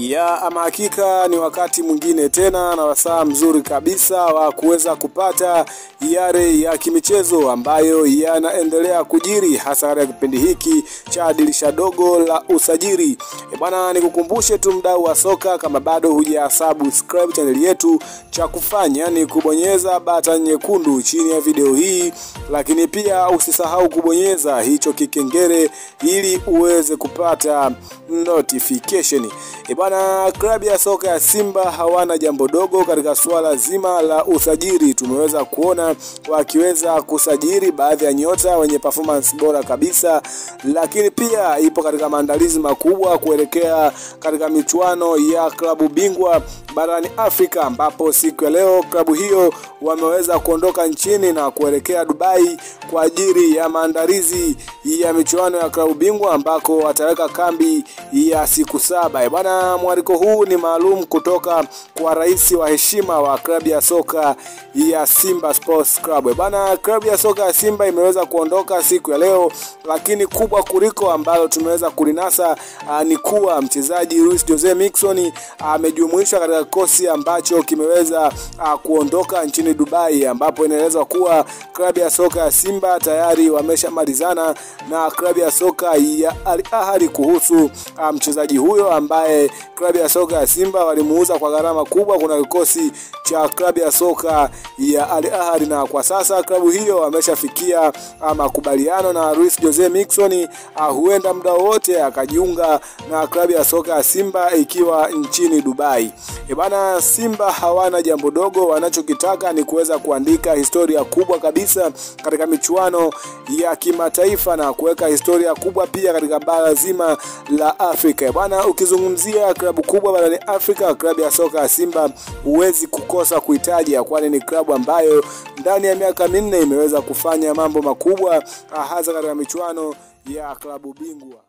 Ama hakika ni wakati mwingine tena na wasaa mzuri kabisa wa kuweza kupata yale ya kimichezo ambayo yanaendelea kujiri hasa katika kipindi hiki cha dirisha dogo la usajili. Bwana, nikukumbushe tu mdau wa soka, kama bado hujasubscribe channel yetu, cha kufanya ni kubonyeza button nyekundu chini ya video hii, lakini pia usisahau kubonyeza hicho kikengele ili uweze kupata notification. Bwana, klabu ya soka ya Simba hawana jambo dogo katika suala zima la usajili. Tumeweza kuona wakiweza kusajili baadhi ya nyota wenye performance bora kabisa, lakini pia ipo katika maandalizi makubwa kuelekea katika michuano ya klabu bingwa barani Afrika, ambapo siku ya leo klabu hiyo wameweza kuondoka nchini na kuelekea Dubai kwa ajili ya maandalizi ya michuano ya klabu bingwa ambako wataweka kambi ya siku 7. Bwana, mwaliko huu ni maalum kutoka kwa rais wa heshima wa klabu ya soka ya Simba Sports Club. Bwana, klabu ya soka ya Simba imeweza kuondoka siku ya leo, lakini kubwa kuliko ambalo tumeweza kulinasa ni kuwa mchezaji Miquissone amejumuishwa katika kikosi ambacho kimeweza kuondoka nchini Dubai, ambapo inaelezwa kuwa klabu ya soka ya Simba tayari wameshamalizana na klabu ya soka ya Hili kuhusu mchezaji huyo ambaye klabu ya soka ya Simba walimuuza kwa gharama kubwa. Kuna kikosi cha klabu ya soka ya Hili, na kwa sasa klabu hiyo ameshafikia makubaliano na Miquissone, huenda muda wote akajiunga na klabu ya soka ya Simba ikiwa nchini Dubai. Bana, Simba hawana jambo dogo, wanachokitaka ni kuweza kuandika historia kubwa kabisa katika michuano ya kimataifa na kuweka historia kubwa pia katika bara zima la Afrika. Bwana, ukizungumzia klabu kubwa barani Afrika, klabu ya soka ya Simba huwezi kukosa kuitaja, kwani ni klabu ambayo ndani ya miaka 4 imeweza kufanya mambo makubwa hasa katika michuano ya klabu bingwa.